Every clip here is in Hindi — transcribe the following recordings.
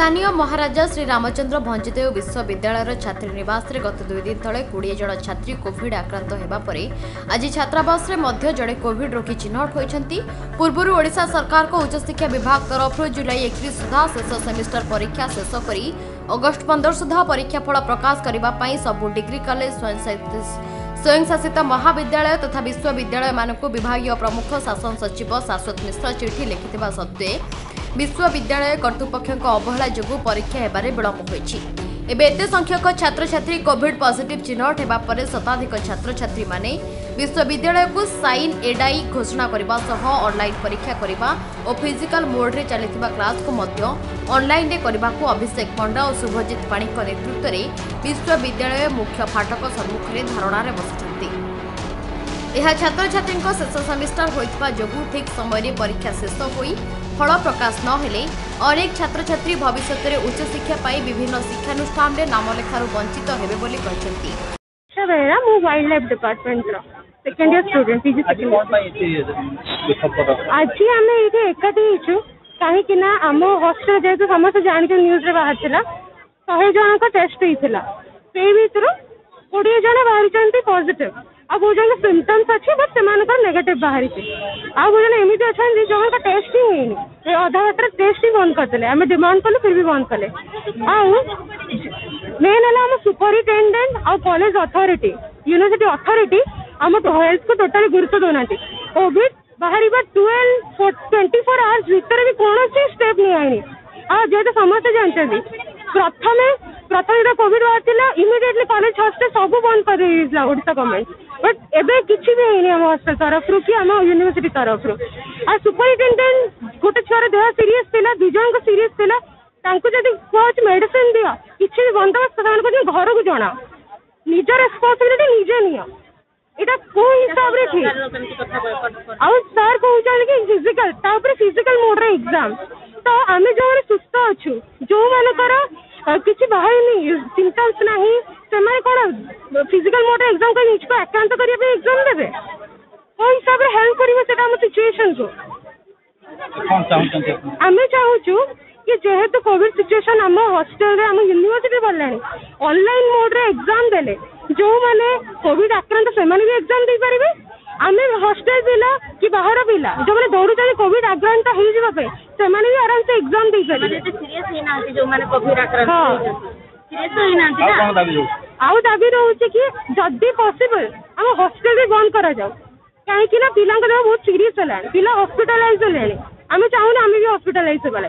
स्थानीय महाराजा श्री रामचंद्र भंजदेव विश्वविद्यालय छात्री निवास में गत 2 दिन तले 20 जन छात्री कोविड आक्रांत होगा पर आज छात्रावास में जड़े कोविड रोगी चिन्हट होती। पूर्व ओडिशा सरकार को उच्चशिक्षा विभाग तरफ जुलाई 31 सुधा शेष सेमिस्टर परीक्षा शेष कर अगस्ट 15 सुधा परीक्षाफल प्रकाश करने सबू डिग्री कॉलेज स्वयंशासित महाविद्यालय तथा विश्वविद्यालय मानक विभागीय प्रमुख शासन सचिव शाश्वत मिश्र चिठी लिखिथिबा सत्वे विश्वविद्यालय कर्तृपक्ष अवहेला जो परीक्षा हेबारे विलंब होईछि। एबे एते संख्यक छात्र छात्री कोविड पॉजिटिव चिन्हट हेबा परे शताधिक छात्र छात्री माने विश्वविद्यालय को साइन एडाई घोषणा करबा सह ऑनलाइन परीक्षा करबा और फिजिकल मोड रे चलिथिबा क्लास को मध्य ऑनलाइन रे करबा को अभिषेक पंडा और शुभजीत पाणी को नेतृत्व रे विश्वविद्यालय मुख्य फाटक सम्मुख रे धारणा रे बसिछंती। यह छात्र छात्री शेष सेमिस्टर होइतबा जोगु ठीक समय परीक्षा शेष होई फल प्रकाश न हेले अनेक छात्र छात्री भविष्य में उच्च शिक्षा पाई विभिन्न शिक्षानुष्ठान में नाम लेखारू वंचित हेबे बोली कहछंती। बेहरा मु वाइल्ड लाइफ डिपार्टमेंट रो second year student PG second आज आमे एठी एकाठी हिचु काहे कि ना हम हॉस्टल जेतु समस्त जानि न्यूज रे बाहर थिला 100 जन को टेस्ट हिथिला से भीतर 20 जन बाहर चंती पॉजिटिव आ बहुत जन सिम्पटम्स अच्छे बट से नेगेटिव बाहरी आ बहुत जन एमती अच्छा जो टेस्ट ही होनी अधा बाटर टेस्ट ही बंद करते आम डिमांड कलु फिर भी बंद कले मेन है आम सुपरिटेडेट आ कॉलेज अथॉरिटी यूनिवर्सिटी अथॉरिटी आम हेल्थ को टोटाली गुरुत्व दौना कोविड बाहर 24 आवर्स भितर भी कौन स्टेप नहीं जेहेतु समस्ते जानते प्रथम जो कोविड बाहर इमिडिएटली कॉलेज हॉस्टल सब बंद कर ओडिशा गवर्नमेंट बट एबे किछि भी नहीं आम हॉस्टल तरफ रू कि आम यूनिवर्सिटी तरफ रू आ सुपरिटेडेट गोटे छुआर देह सीरीयस थिला 2 जन को सीरीयस थिला तांको जदी कोच मेडिसिन दियो किछि भी बंदोबस्त तांको घर को जणा निज रेस्पोंसिबिलिटी निजे नियो एटा को हिसाब रे थी आ सर कहउछन कि फिजिकल मोड रे एग्जाम तो आमे जो सुस्थ अच्छु जो मानकर किसी बाहर नहीं सिम्पटम्स नहीं से कौन फिजिकल मोड एग्जाम कर निजको आक्रांत करने एग्जाम देवे को हिसाब से हेल्प कर सिचुएशन को आम चाहूँ कि जेहेतु कोविड सिचुएशन आम हॉस्टल आम यूनिवर्सिटी बोला ऑनलाइन मोड रे एग्जाम देले जो माने कोविड आक्रांत से भी एग्जाम दे पारे आम हॉस्टल पिला कि बाहर पिला जो मैंने दौड़ कोविड आक्रांत होने से आराम से एग्जाम दे आउ दाबी रोचे कि जदि पॉसिबल आम हॉस्टल भी बंद करा जाऊ कहीं पिला बहुत सीरीयस है पिला हॉस्पिटलाइज है आम चाहूना आम भी हॉस्पिटलाइज होगा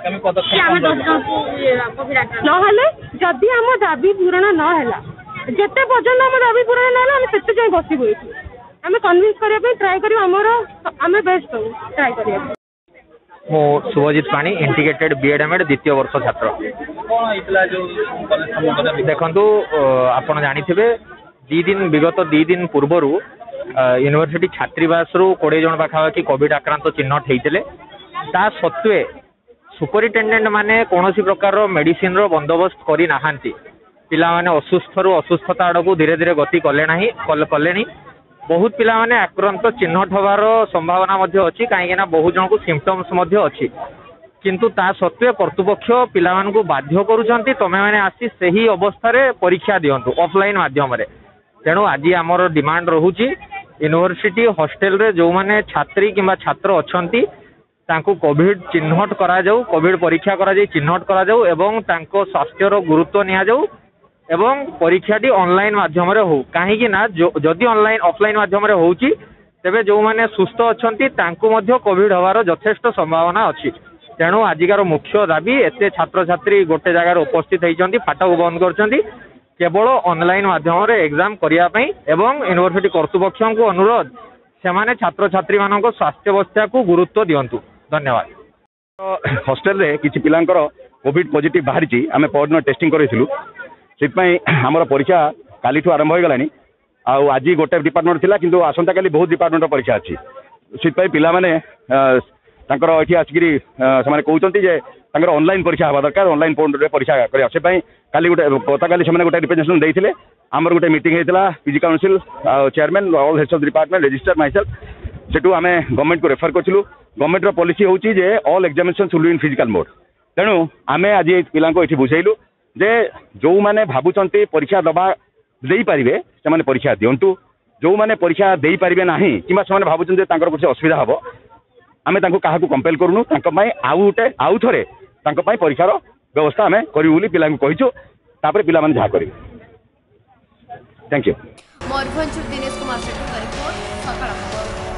जदि आम दाबी पूरण नाला जिते पर्यटन आम दाबी पूरण ना आम से जाए बसबू आम कन्विन्स करने ट्राए कर आम बेस्ट हो ट्राए कर मो शुभजीत पाणी इंटीग्रेटेड बीएड द्वितीय वर्ष छात्र देखु आपड़ जानी विगत 2 दिन पूर्वर यूनिवर्सिटी छात्रीवास रु 20 जन पाखापाखि कोविड आक्रांत चिन्हट होते ता सत्वे सुपरिटेडेट माने कौन प्रकार मेडिसिन रो बंदोबस्त करना पिला माने असुस्थ रु असुस्थता आड़ को धीरे धीरे गति कले बहुत पिला माने आक्रांत चिन्हट होवार संभावना अच्छी कहीं बहुत जन को सिम्पटम्स अच्छी किंतु ता सत्वे कर्तृपक्ष पिला मानकु बाध्य करुचंती तमे माने आसी सही अवस्था रे परीक्षा दियंतु ऑफलाइन माध्यम रे तेणु आज आमर डिमांड रहुची यूनिवर्सिटी हॉस्टल रे जो माने छात्री किंबा छात्र अछंती तांको कोविड चिन्हट करा जाऊ कोविड परीक्षा करा जाई चिन्हट करा जाऊ एवं तांको स्वास्थ्य रो गुरुत्व निया जाऊ एवं परीक्षाटी ऑनलाइन माध्यम रे हो कहीं ना जदि ऑनलाइन ऑफलाइन माध्यम रे होउची तेबे जो माने सुस्थ अछंती तांको मध्य कोविड होवार यथेष्ट संभावना अछि तेणु आजिकार मुख्य दाबी एते छात्र छात्री गोटे जगार उपस्थित होइचंती फाटक बंद करचंती केवल ऑनलाइन माध्यम रे एग्जाम करिया पई एवं यूनिवर्सिटी कर्तृपक्ष को अनुरोध से माने छात्र छात्री मानक स्वास्थ्य अवस्था को गुरुत्व दियंतु। धन्यवाद। हॉस्टल रे किछि पिलांकर कोविड पॉजिटिव बाहरी आमे परदिन टेस्टिंग करैथिलु से आमर परीक्षा काली आरंभ हो गलानी आज गोटे डिपार्टमेंट थिला किंतु आसंता काली बहुत डिपार्टमेंट परीक्षा अच्छी से पिला माने तांकर एठी आसिकरी से कहउचंती जे तांकर ऑनलाइन परीक्षा हवा दरकार ऑनलाइन पोर्टल रे परीक्षा करिया से काली गोटे गत काली से गोटे रिप्रेजेंटेशन देइथिले आमर गोटे मीटिंग हेतिला PG council chairman all heads of department register myself सेटू आमे गवर्नमेंट को रेफर करथिलु गवर्नमेंट रो पॉलिसी होउची जे all examination should be in physical mode तेणु आमे आज पिला को बुझेलु जे जो माने भाबुचंती परीक्षा दबा देई परिबे से माने परीक्षा दियंतु जो माने परीक्षा देई परिबे नाही किबा से माने भाबुचंती तांकर कुछ असुविधा हबो आमे तांको काहाकू कंपेल करूनु तांको पई आउ थरे तांको पई परीक्षार व्यवस्था आमे करिवु बोली पिला को कहिचु तापर पिला माने जा करिवे। Thank you. मयूरभंज दिनेश कुमार शेट्टी का रिपोर्ट सकाळ खबर।